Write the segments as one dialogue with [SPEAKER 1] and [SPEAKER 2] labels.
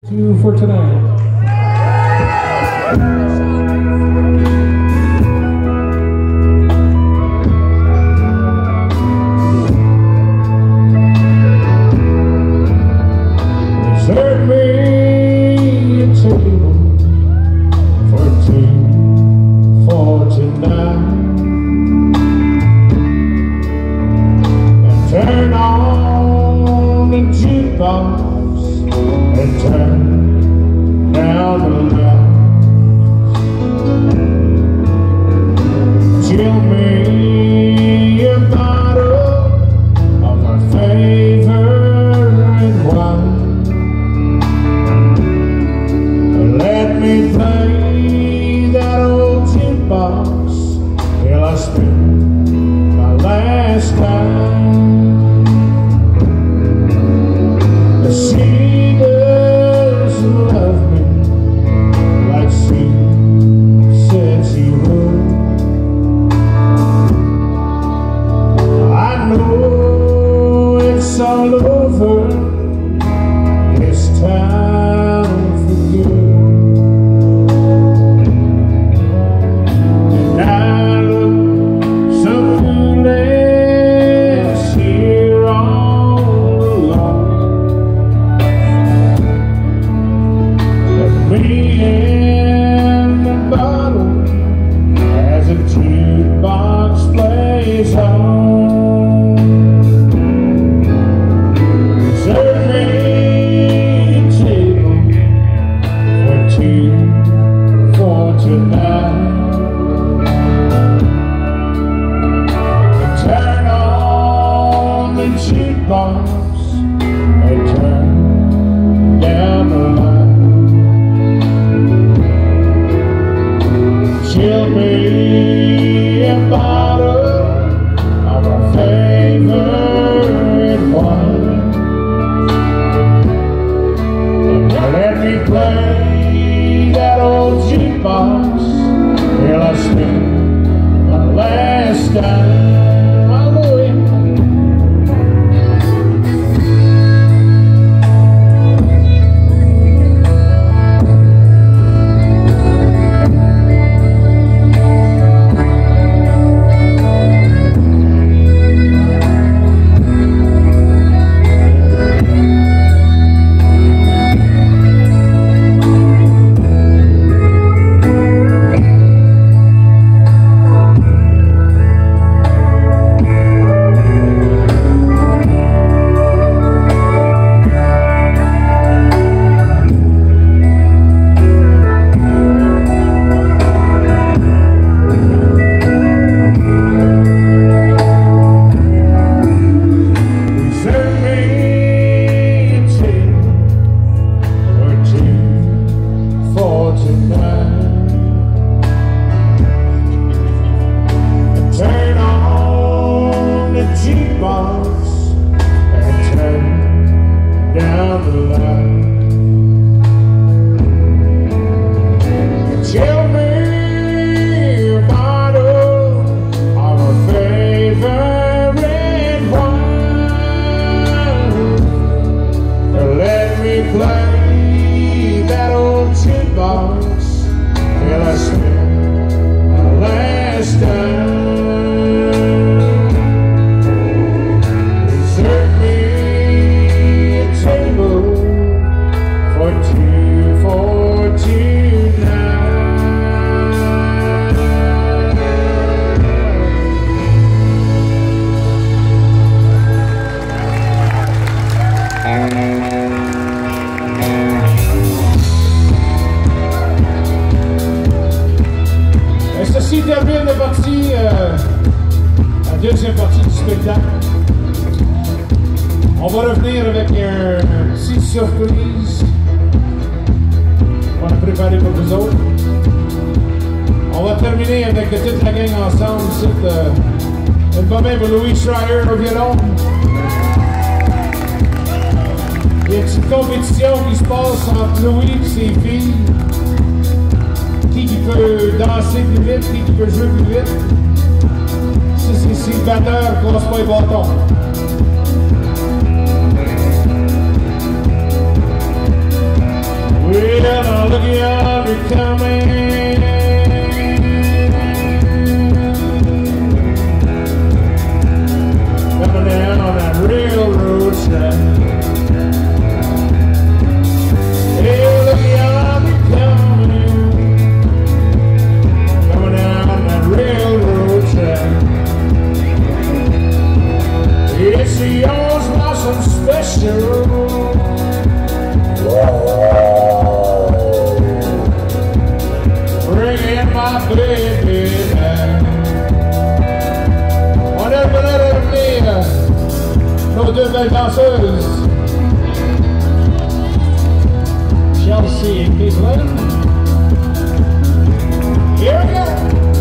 [SPEAKER 1] You for tonight. Serve me a table for two for tonight, and turn on the jukebox and turn down the lights. Chill me a bottle of our favorite wine. Let me play that old jukebox till I spend my last time. She doesn't love me like she said she would. I know it's all over this time for good. And I look so foolish here all alone. Me and the bottle as a jukebox plays on. Serve me a table for two for tonight, and turn on the jukebox and turn down the light. Chill me a bottle of our favorite wine, and let me play that old jukebox till I spend my last dime. Turn on the jukebox and turn down the light. Chill me a bottle of our favorite wine, and let me play that old jukebox till I spend my last time. Ceci termine la deuxième partie du spectacle. On va revenir avec une petite surprise qu'on a préparée pour vous autres. On va terminer avec toute la gang ensemble. C'est une bonne main pour Louis Schreier au violon. Il y a une petite compétition qui se passe entre Louis et ses filles. Qui peut danser plus vite, qui peut jouer plus vite. C'est le batteur qui casse pas les bâtons. you'll be coming. Coming down on that railroad track. Hey, look, you'll be coming. Coming down on that railroad track. It's yours, blossom special. Bringing my baby back. On every little venir, nos deux belles danseuses, Chelsea et Caitlin. Here we go.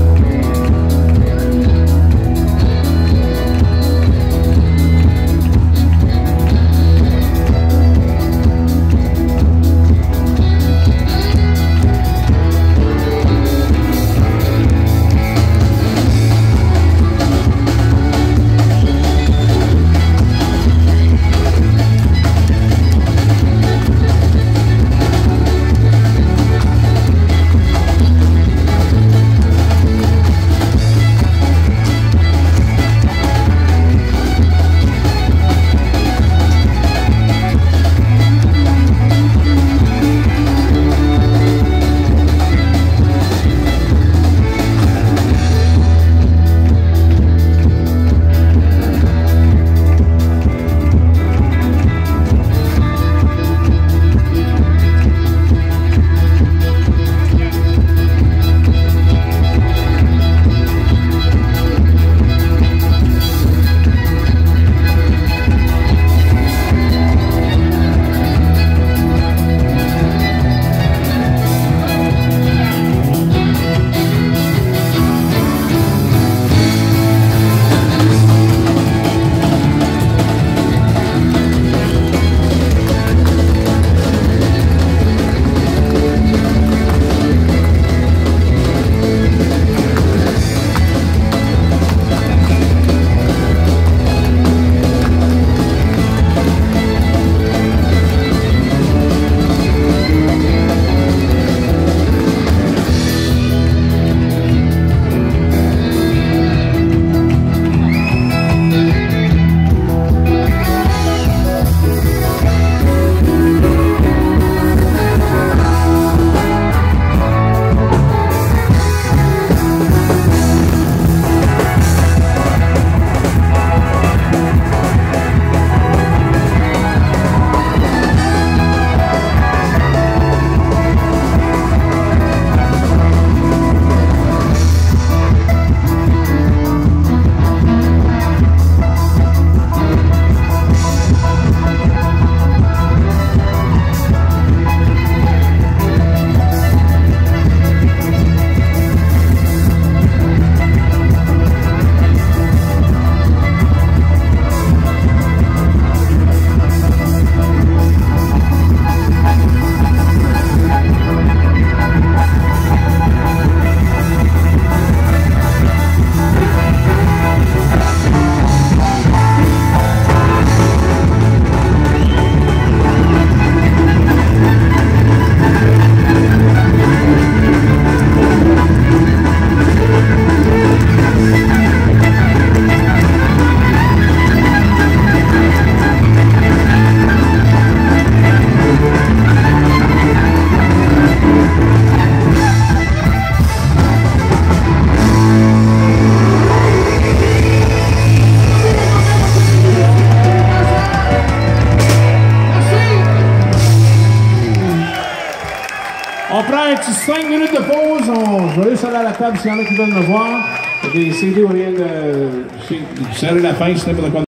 [SPEAKER 2] On prend un petit 5 minutes de pause. Je vais aller sur la table s'il y en a qui veulent me voir. Il y a des CD où rien de serrer la fin, si n'importe quoi.